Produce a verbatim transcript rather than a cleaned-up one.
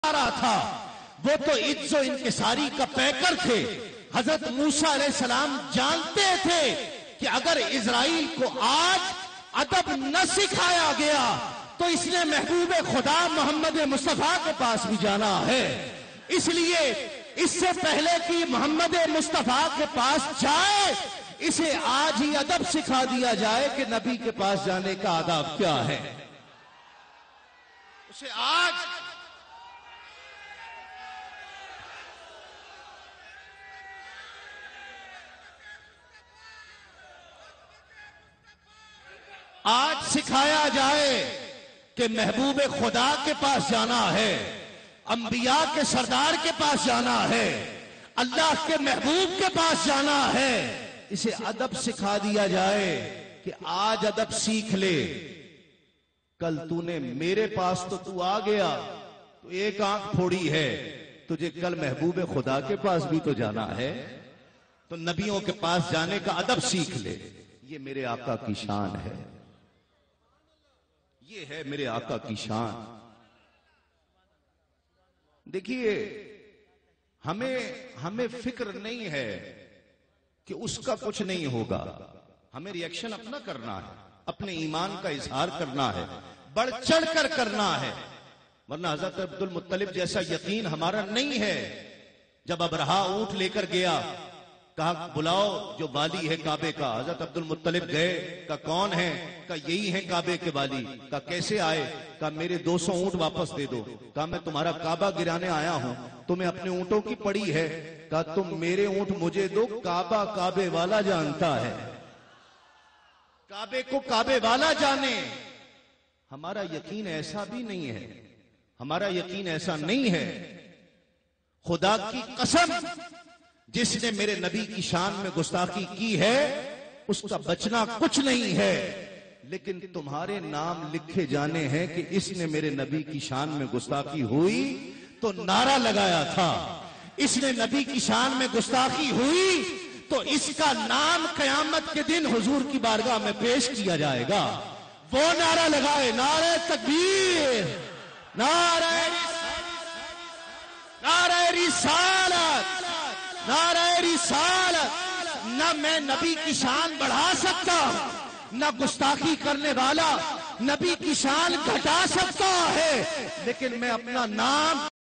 رہا تھا وہ تو عز و انکساری کا پیکر تھے۔ حضرت موسیٰ علیہ السلام جانتے تھے کہ اگر اسرائیل کو آج ادب نہ سکھایا گیا تو اس نے محبوب خدا محمد مصطفیٰ کے پاس بھی جانا ہے، اس لیے اس سے پہلے کہ محمد مصطفیٰ کے پاس جائے اسے آج ہی ادب سکھا دیا جائے کہ نبی کے پاس جانے کا آداب کیا ہے۔ اسے آج آج سکھایا جائے کہ محبوب خدا کے پاس جانا ہے، انبیاء کے سردار کے پاس جانا ہے، اللہ کے محبوب کے پاس جانا ہے۔ اسے ادب سکھا دیا جائے کہ آج ادب سیکھ لے، کل تو نے میرے پاس تو تو آ گیا تو ایک آنکھ پھوڑی ہے، تجھے کل محبوب خدا کے پاس بھی تو جانا ہے، تو نبیوں کے پاس جانے کا ادب سیکھ لے۔ یہ میرے آقا کی شان ہے، یہ ہے میرے آقا کی شان۔ دیکھیے ہمیں ہمیں فکر نہیں ہے کہ اس کا کچھ نہیں ہوگا، ہمیں ری ایکشن اپنا کرنا ہے، اپنے ایمان کا اظہار کرنا ہے، بڑھ چڑھ کر کرنا ہے، ورنہ حضرت عبد المطلب جیسا یقین ہمارا نہیں ہے۔ جب ابرہا اونٹ لے کر گیا، کہا بلاؤ جو والی ہے کعبے کا، حضرت عبد المطلب گئے، کہا کون ہے؟ کہا یہی ہے کعبے کے والی۔ کہا کیسے آئے؟ کہا میرے دو سو اونٹ واپس دے دو۔ کہا میں تمہارا کعبہ گرانے آیا ہوں، تمہیں اپنے اونٹوں کی پڑی ہے؟ کہا تم میرے اونٹ مجھے دو، کعبہ کعبے والا جانتا ہے، کعبے کو کعبے والا جانے۔ ہمارا یقین ایسا بھی نہیں ہے، ہمارا یقین ایسا نہیں ہے۔ خدا کی قسم جس نے میرے نبی کی شان میں گستاخی کی ہے اس کا بچنا کچھ نہیں ہے، لیکن تمہارے نام لکھے جانے ہیں کہ اس نے میرے نبی کی شان میں گستاخی ہوئی تو نعرہ لگایا تھا، اس نے نبی کی شان میں گستاخی ہوئی تو اس کا نام قیامت کے دن حضور کی بارگاہ میں پیش کیا جائے گا۔ وہ نعرہ لگائے، نعرہ تکبیر، نعرہ نعرہ رسالت، نعرہ رسالت۔ نہ میں نبی کی شان بڑھا سکتا، نہ گستاخی کرنے والا نبی کی شان گھٹا سکتا ہے، لیکن میں اپنا نام